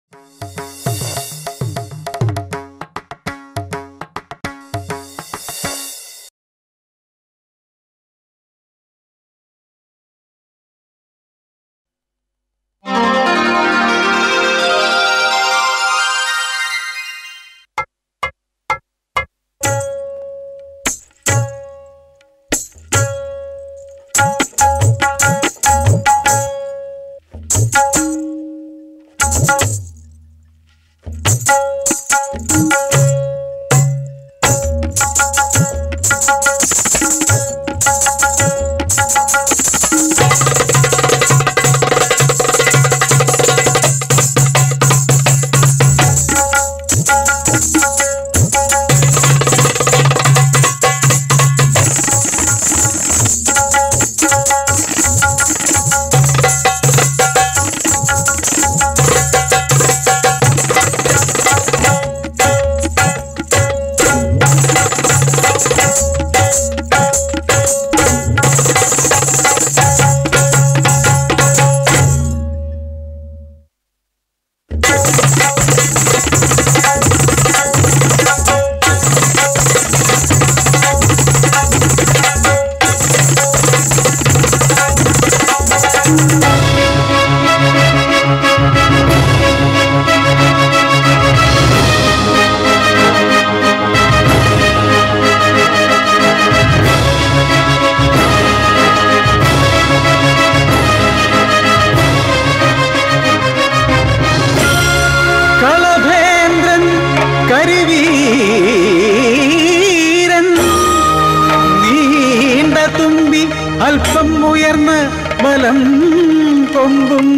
അല്പം ഉയർന്ന ബലം കൊമ്പും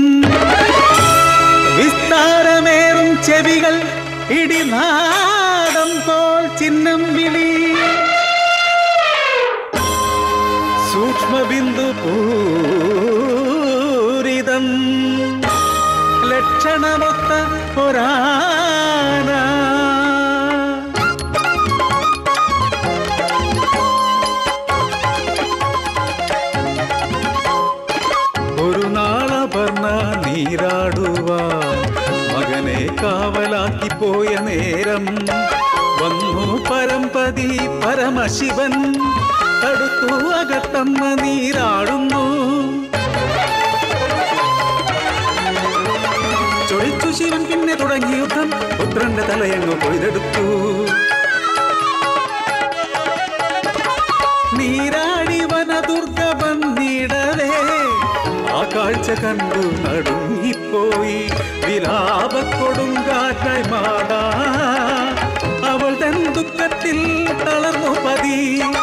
വിസ്താരമേറും ചെവികൾ ഇടിനാദം പോൽ ചിഹ്നം വിളി സൂക്ഷ്മബിന്ദു പൂരിതം ലക്ഷണമൊത്ത ഒരാന ഒരു നാളപർണ നീരാടുവാൻ മകനെ കാവലാക്കി പോയ നേരം വന്നു പരമ്പതി പരമശിവൻ തടുത്തു അകത്തമ്മ നീരാടുന്നു ചൊളിച്ചു ശിവൻ പിന്നെ തുടങ്ങി യുദ്ധം പുത്രന്റെ തലയങ്ങ് കൊയ്തെടുത്തു നീരാടി വനദുർഗ വന്നിടവേ ആ കാഴ്ച കണ്ടു നടുങ്ങിപ്പോയി വിലാപക്കൊടുങ്കാറ്റായി മാടാ അവൾ തൻ ദുഃഖത്തിൽ തളർന്നു പതി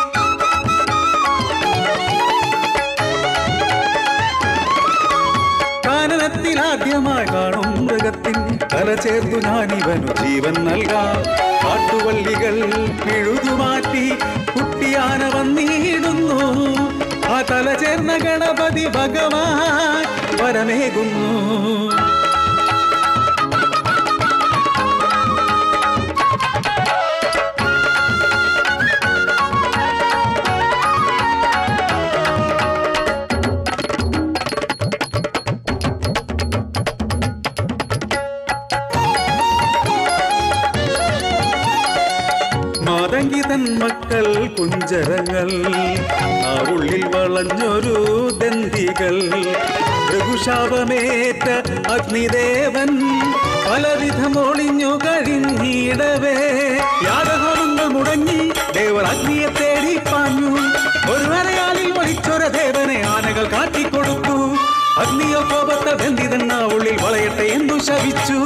കാനനത്തിൽ ആദ്യമായി കാണും മൃഗത്തിൻ തല ചേർന്നു ഞാനിവനു ജീവൻ നൽകാം കാട്ടുവള്ളികൾ പിഴുതുമാറ്റി കുട്ടിയാന വന്നിടുന്നു ആ തല ചേർന്ന ഗണപതി ഭഗവാൻ വരമേകുന്നു മാതങ്കിതൻ മക്കൾ കുഞ്ചരങ്ങൾ ആ ഉള്ളിൽ വളഞ്ഞൊരു ദന്തികൾ ഭൃഗുശാപമേറ്റ അഗ്നിദേവൻ പലവിധം ഒളിഞ്ഞു കഴിഞ്ഞിടവേ യാഗഹോമങ്ങൾ മുടങ്ങി ദേവർ അഗ്നിയെ തേടി പാഞ്ഞു ഒരു വരയാലിൽ ഒളിച്ചൊര ദേവനെ ആനകൾ കാട്ടിക്കൊടുത്തു അഗ്നിയോ കോപത്തെ ബന്ധിതൻ ആ ഉള്ളിൽ വളയട്ടെ എന്നു ശപിച്ചു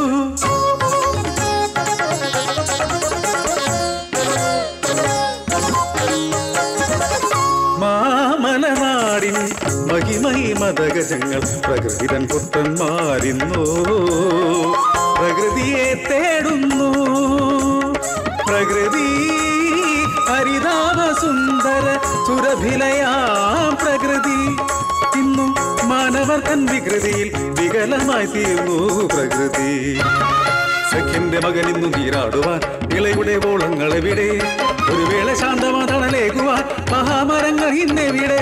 മാമലനാടിൻ മഹിമൈ മതഗജങ്ങൾ പ്രകൃതിതൻ പുത്രന്മാരിന്നു പ്രകൃതിയെ തേടുന്നു പ്രകൃതി ഹരിതാപ സുന്ദര സുരഭിലയാം പ്രകൃതി ഇന്നും മാനവർ തൻ വികൃതിയിൽ വികലമായി തീർന്നു പ്രകൃതി സഖ്യന്റെ മകൻ ഇന്നു നീരാടുവാൻ ഇളയുടെ ഓളങ്ങളെവിടെ ഒരു വേള ശാന്തമാ തണലേകുവാൻ മഹാമരങ്ങൾ ഇന്നെവിടെ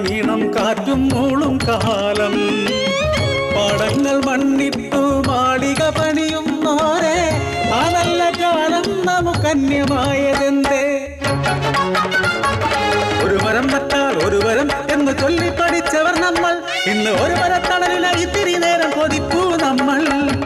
ഈണം കാറ്റും മൂളും കാലം പാടങ്ങൾ മണ്ണിട്ടു മാളിക പണിയുന്നോരെ ആ നല്ല കാലം നമുക്കന്യമായതെന്തേ ഒരു മരം നട്ടാൽ ഒരു വരം എന്ന് ചൊല്ലി പഠിച്ചവർ നമ്മൾ ഇന്ന് ഒരു മരത്തണലിനായി ഇത്തിരി നേരം കൊതിപ്പൂ നമ്മൾ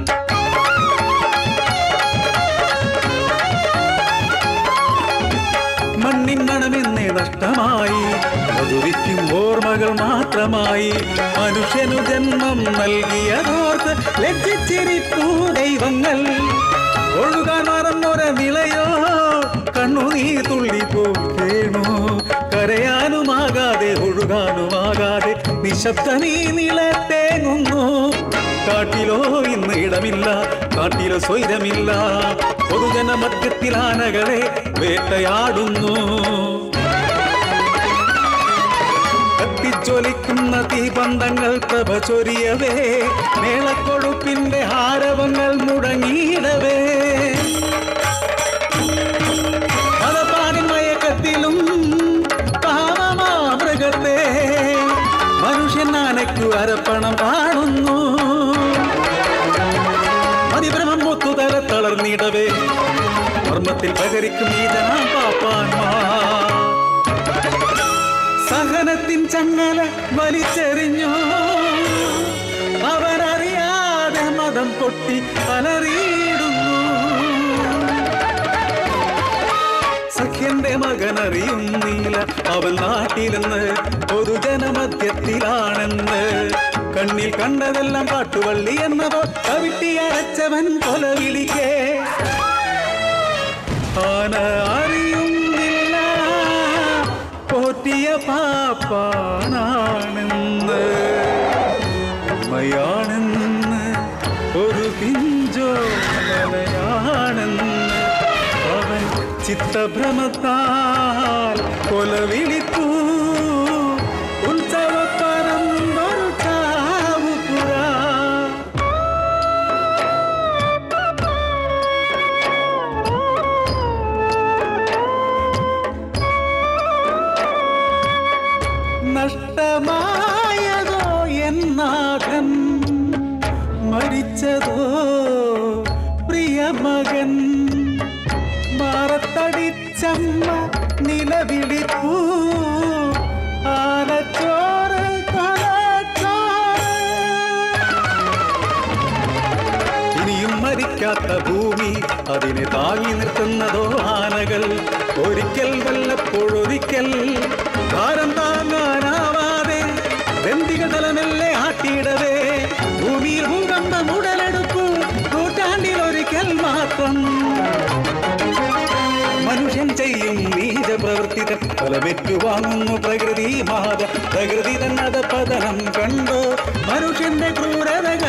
മണ്ണിൻ മണമെന്നേ നഷ്ടമായി മധുരിക്കും ഓർമ്മകൾ മാത്രമായി മനുഷ്യനു ജന്മം നൽകിയതോർത്ത് ലജ്ജിച്ചിരിപ്പൂ ദൈവങ്ങൾ ഒഴുകാൻ മറന്നൊരു നിളയോ കണ്ണുനീർ തുള്ളിപ്പോകേണു കരയാനുമാകാതെ ഒഴുകാനുമാകാതെ നിശബ്ദമീ നിലത്തേങ്ങുന്നു കാട്ടിലോ ഇന്ന് ഇടമില്ല കാട്ടിലോ സ്വൈരമില്ല പൊതുജന മധ്യത്തിൽ ആനകളെ വേട്ടയാടുന്നു കത്തിച്ചൊലിക്കുന്ന തീപന്തങ്ങൾ പ്രഭ ചൊരിയവേ മേളക്കൊഴുപ്പിന്റെ ആരവങ്ങൾ മുടങ്ങിയിടവേ മതപ്പാടിൻ മയക്കത്തിലും പാവമാ മൃഗത്തെ മനുഷ്യൻ ആനയ്ക്കു അരപ്പണം കാണുന്നു മതിഭ്രമം മുത്തുതല തളർന്നിടവേ മർമ്മത്തിൽ പകരിക്കും ഈ ജനാപാപ്പാന്മാർ സഹനത്തിൻ ചങ്ങല വലിച്ചെറിഞ്ഞു അവരറിയാതെ മതം പൊട്ടി അലറിയിടുന്നു സഖ്യന്റെ മകനറിയുന്നില്ല അവൻ നാട്ടിലെന്ന് പൊതുജനമധ്യത്തിലാണെന്ന് കണ്ണിൽ കണ്ടതെല്ലാം പാട്ടുവള്ളി എന്നതോ കവിട്ടി അരച്ചവൻ കൊലവിളിക്കേ ആന അറിയുന്നില്ല പോറ്റിയ പാപ്പാനാണെന്ന് അമ്മയാണെന്ന് ഒരു പിഞ്ചോലയാണെന്ന് അവൻ ചിത്തഭ്രമത്താൽ കൊലവിളിക്കൂ ഉത്സവപ്പറമ്പൊരു ചാവുപുര നഷ്ടമായതോ എന്നാഥൻ മരിച്ചതോ പ്രിയമകൻ മാറത്തടിച്ചമ്മ നിലവിളിപ്പൂ ആനച്ചോറ് ഇനിയും മരിക്കാത്ത ഭൂമി അതിനെ താങ്ങി നിർത്തുന്നതോ ആനകൾ ഒരിക്കൽ വല്ലപ്പോഴൊരിക്കൽ ഭാരം താങ്ങാനാവാതെ ബന്ധിക തലമെല്ലെ ആട്ടിയിടവേ ഭൂമിയിൽ ഭൂകമ്പം ഉടലെടുപ്പു നൂറ്റാണ്ടിൽ ഒരിക്കൽ മാത്രം മനുഷ്യൻ ചെയ്യും നീച പ്രവൃത്തികൾ ഫലമേറ്റുവാങ്ങുന്നു പ്രകൃതി മാത പ്രകൃതി തന്നത പതനം കണ്ടോ മനുഷ്യന്റെ ക്രൂരതകൾ